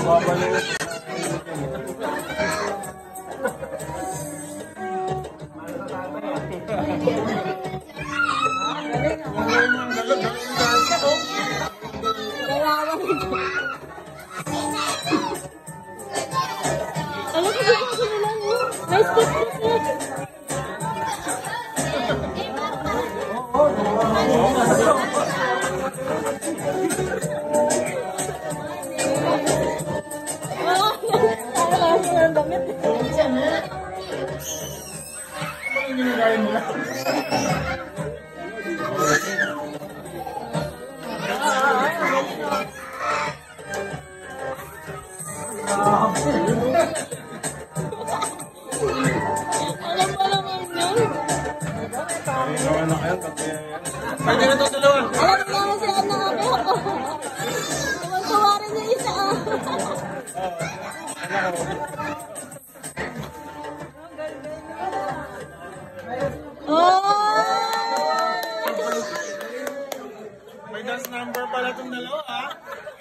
Pwede na ito dalawa. Alam mo naman siya na ako. Tuwag-tuwa rin yung isa. May dance number pala itong dalawa.